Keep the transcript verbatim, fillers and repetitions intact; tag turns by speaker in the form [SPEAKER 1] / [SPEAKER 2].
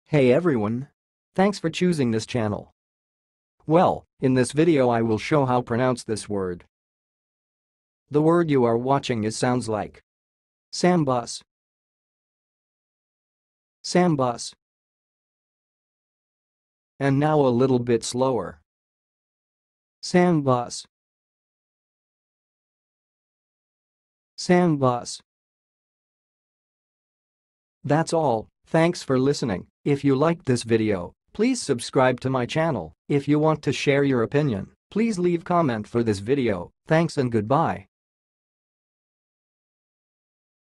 [SPEAKER 1] Hey everyone! Thanks for choosing this channel. Well, in this video I will show how pronounce this word. The word you are watching is sounds like Sambus. Sambus. And now a little bit slower. Sambus. Sambus. That's all. Thanks for listening. If you liked this video, please subscribe to my channel. If you want to share your opinion, please leave comment for this video. Thanks and goodbye.